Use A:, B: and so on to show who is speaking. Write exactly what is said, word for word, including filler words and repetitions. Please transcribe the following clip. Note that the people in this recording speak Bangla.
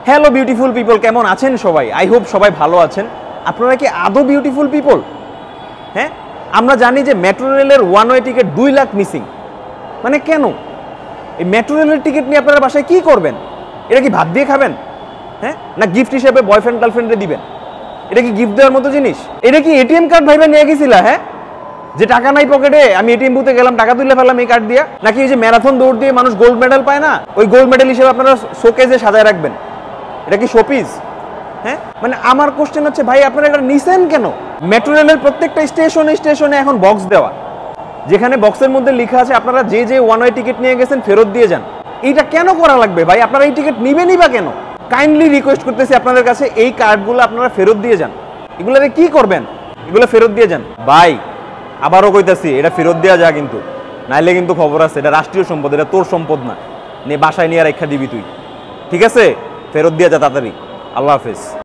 A: হ্যালো বিউটিফুল পিপল, কেমন আছেন সবাই? আই হোপ সবাই ভালো আছেন। আপনারা কি আদৌ বিউটিফুল পিপল? হ্যাঁ, আমরা জানি যে মেট্রো রেলের ওয়ান ওয়ে টিকিট দুই লাখ মিসিং। মানে কেন? এই মেট্রো রেলের টিকিট নিয়ে আপনারা বাসায় কি করবেন? এটা কি ভাত দিয়ে খাবেন? হ্যাঁ, না গিফট হিসেবে বয়ফ্রেন্ড গার্লফ্রেন্ডে দিবেন? এটা কি গিফট দেওয়ার মতো জিনিস? এটা কি এটিএম কার্ড ভাইবা নিয়ে গেছিলা? হ্যাঁ, যে টাকা নাই পকেটে, আমি এটিএম বুথে গেলাম, টাকা তুলে ফেললাম এই কার্ড দিয়া? নাকি এই যে ম্যারাথন দৌড় দিয়ে মানুষ গোল্ড মেডেল পায় না, ওই গোল্ড মেডেল হিসেবে আপনারা শোকেজে সাজায় রাখবেন? এটা কি শোপিস? হ্যাঁ, মানে আমার কোশ্চেন হচ্ছে ভাই, আপনারা এটা নিছেন কেন? মেট্রো রেলের প্রত্যেকটা স্টেশনে স্টেশনে এখন বক্স দেওয়া, যেখানে বক্সের মধ্যে লেখা আছে আপনারা যে যে ওয়ান ওয়ে টিকিট নিয়ে গেছেন ফেরত দিয়ে যান। এইটা কেন করা লাগবে ভাই? আপনারা এই টিকিট নিবেনই বা কেন? কাইন্ডলি রিকোয়েস্ট করতেছি আপনাদের কাছে, এই কার্ডগুলো আপনারা ফেরত দিয়ে যান। এগুলোতে কি করবেন? এগুলো ফেরত দিয়ে যান ভাই। আবারও কইতাছি, এটা ফেরত দেওয়া যায়, কিন্তু নাইলে কিন্তু খবর আছে, এটা রাষ্ট্রীয় সম্পদ, এটা তোর সম্পদ না। নিয়ে বাসায় নিয়ে রেখা দিবি তুই, ঠিক আছে? ফেরত দিয়ে যা তাড়াতাড়ি। আল্লাহ হাফেজ।